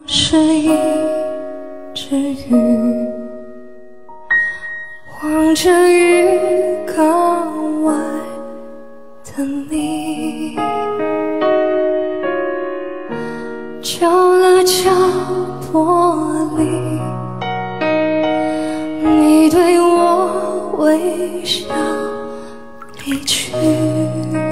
是一只鱼，望着鱼缸外的你，敲了敲玻璃，你对我微笑离去。